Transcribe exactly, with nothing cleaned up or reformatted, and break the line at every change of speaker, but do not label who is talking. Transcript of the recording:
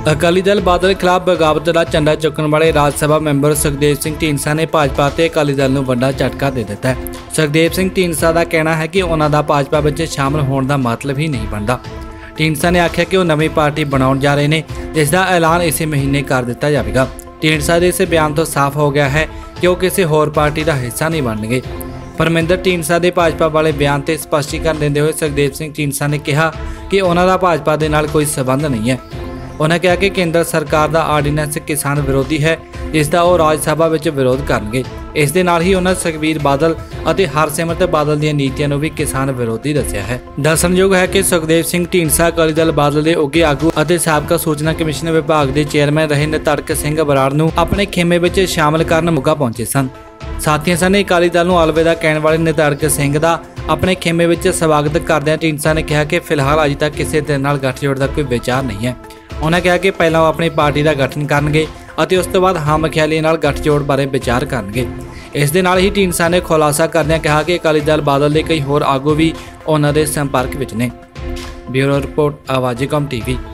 अकाली दल बादल खिलाफ बगावत का झंडा चुकने वाले राज सभा मैंबर सुखदेव सिंह ढींडसा ने भाजपा ते अकाली दल नूं वड्डा झटका दे दिता है। सुखदेव सिंह ढींडसा का कहना है कि उन्हां दा भाजपा विच शामिल होने का मतलब ही नहीं बनता। ढींडसा ने आख्या कि वह नवीं पार्टी बनाउण जा रहे हैं, जिसका ऐलान इसी महीने कर दिता जाएगा। ढींडसा के इस बयान तो साफ हो गया है कि वह किसी होर पार्टी का हिस्सा नहीं बनणगे। परमिंदर ढींडसा के भाजपा वाले बयान से स्पष्टीकरण देते हुए सुखदेव सिंह ढींडसा ने कहा कि उन्हां दा भाजपा के नाल कोई संबंध नहीं है। उन्होंने कहा कि केंद्र सरकार का आर्डीनेंस किसान विरोधी है, जिसका वो राज सभा में विरोध करेंगे। इस दे नाल ही उन्होंने सुखबीर बादल और हरसिमरत बादल दी नीतियों को भी किसान विरोधी दस्या है। दसणयोग है कि सुखदेव सिंह ढींडसा अकाली दल बादल के उगे आगू और साबका सूचना कमिशन विभाग के चेयरमैन रहे निधड़क सिंह बराड़ नूं अपने खेमे में शामिल करन मोगा पहुंचे सन। साथियों सने अकाली दल नूं अलविदा कहने वाले निधड़क सिंह का अपने खेमे में स्वागत करदे ढींडसा ने कहा कि फिलहाल अजे तक किसी दे नाल गठजोड़ का कोई विचार नहीं है। उन्होंने कहा कि पहला वो अपनी पार्टी का गठन करेंगे और उस तो बाद हम ख्याली नाल गठजोड़ बारे विचार करेंगे। इस दे नाल ही ढींडसा ने खुलासा करदे कहा कि अकाली दल बादल के कई होर आगू भी उन्होंने संपर्क में ने। ब्यूरो रिपोर्ट आवाज़ी कॉम टीवी।